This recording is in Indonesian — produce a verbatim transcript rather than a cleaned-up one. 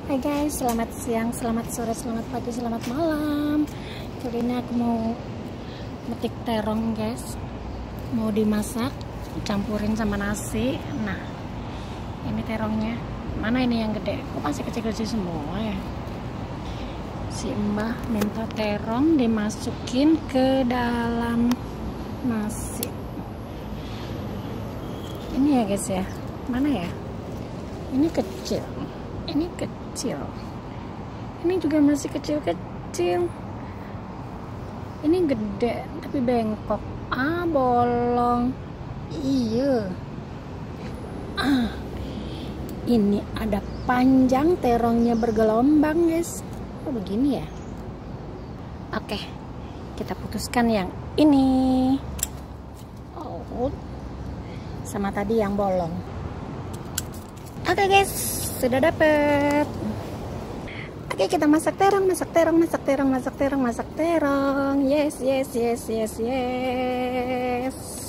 Hai guys, selamat siang, selamat sore, selamat pagi, selamat malam. Kali ini aku mau metik terong guys. Mau dimasak, campurin sama nasi. Nah, ini terongnya. Mana ini yang gede? Kok masih kecil-kecil semua ya? Si Mbah minta terong dimasukin ke dalam nasi. Ini ya guys ya. Mana ya? Ini kecil. Ini kecil, ini juga masih kecil-kecil, ini gede tapi bengkok, ah bolong, iya, ah ini ada panjang, terongnya bergelombang guys. Oh begini ya. Oke, kita putuskan yang ini. Oh, sama tadi yang bolong. Oke guys, sudah dapet. Oke, kita masak terong, masak terong, masak terong, masak terong, masak terong. Yes, yes, yes, yes, yes.